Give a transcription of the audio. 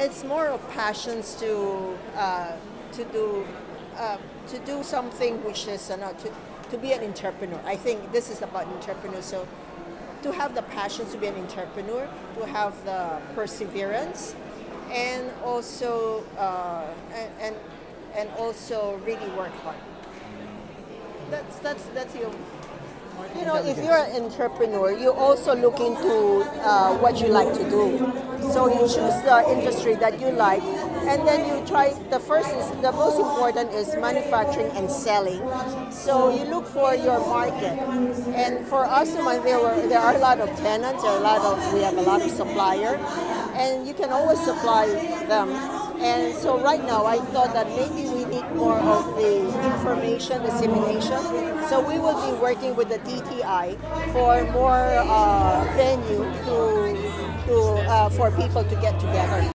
it's more of passions to do something which is to be an entrepreneur. I think this is about entrepreneur. So to have the passion to be an entrepreneur, to have the perseverance, and also and also really work hard. That's the only thing. You know, if you're an entrepreneur, you also look into what you like to do. So you choose the industry that you like, and then you try. The most important is manufacturing and selling. So you look for your market. And for us, there are a lot of tenants. We have a lot of suppliers, and you can always supply them. And so right now, I thought that maybe we need more of the information dissemination. So we will be working with the DTI for more venue for people to get together.